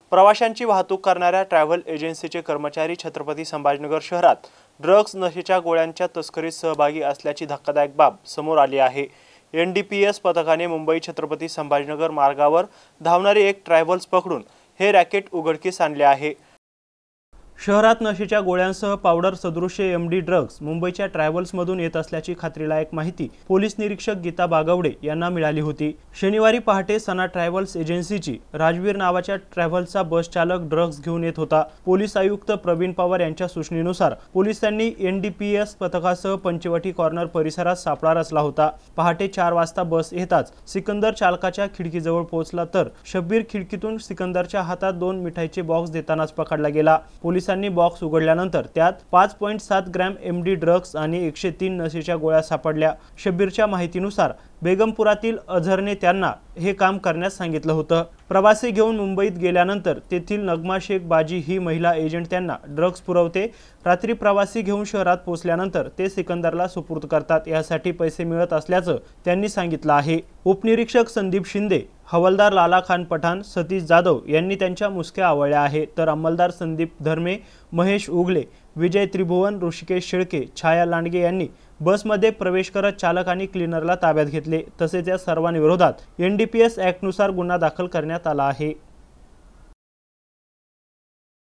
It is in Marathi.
प्रवाशांची वाहतूक करणाऱ्या ट्रॅव्हल एजन्सीचे कर्मचारी छत्रपती संभाजीनगर शहरात ड्रग्ज नशेच्या गोळ्यांच्या तस्करीत सहभागी असल्याची धक्कादायक बाब समोर आली आहे। NDPS पथकाने मुंबई छत्रपती संभाजीनगर मार्गावर धावणारी एक ट्रॅव्हल्स पकडून हे रॅकेट उघडकीस आणले आहे। शहरात नशेच्या गोळ्यांसह पावडर सदृश्य MD ड्रग्ज मुंबईच्या ट्रॅव्हल्समधून येत असल्याची खात्रीलायक माहिती पोलीस निरीक्षक गीता बागवडे यांना मिळाली होती। शनिवारी पहाटे सना ट्रॅव्हल्स एजन्सीची राजवीर नावाच्या ट्रॅव्हल्सचा बस चालक ड्रग्ज घेऊन येत होता। पोलीस आयुक्त प्रवीण पवार यांच्या सूचनेनुसार पोलिसांनी NDPS पथकासह पंचवटी कॉर्नर परिसरात सापळा रचला होता। पहाटे 4 वाजता बस येताच सिकंदर चालकाच्या खिडकीजवळ पोहोचला तर शब्बीर खिडकीतून सिकंदरच्या हातात 2 मिठाईचे बॉक्स देतानाच पकडला गेला। पोलिसांनी बॉक्स उघडल्यानंतर त्यात 5.7 ग्रॅम MD ड्रग्ज आणि 103 नशेच्या गोळ्या सापडल्या। शब्बीरच्या माहितीनुसार बेगमपुरातील अझरने त्यांना हे काम करण्यास सांगितलं होतं। प्रवासी घेऊन मुंबईत गेल्यानंतर तेथील नगमा शेख बाजी ही महिला एजंट त्यांना ड्रग्ज पुरवते। रात्री प्रवासी घेऊन शहरात पोहोचल्यानंतर ते सिकंदरला सुपूर्द करतात। यासाठी पैसे मिळत असल्याचं त्यांनी सांगितलं आहे। उपनिरीक्षक संदीप शिंदे, हवालदार लाला खान पठाण, सतीश जाधव यांनी त्यांच्या मुसक्या आवळल्या आहे, तर अंमलदार संदीप धर्मे, महेश उगले, विजय त्रिभुवन, ऋषिकेश शेळके, छाया लांडगे यांनी बसमध्ये प्रवेश करत चालक आणि क्लीनरला ताब्यात घेतले। तसेच या सर्वांविरोधात NDPS ॲक्टनुसार गुन्हा दाखल करण्यात आला आहे।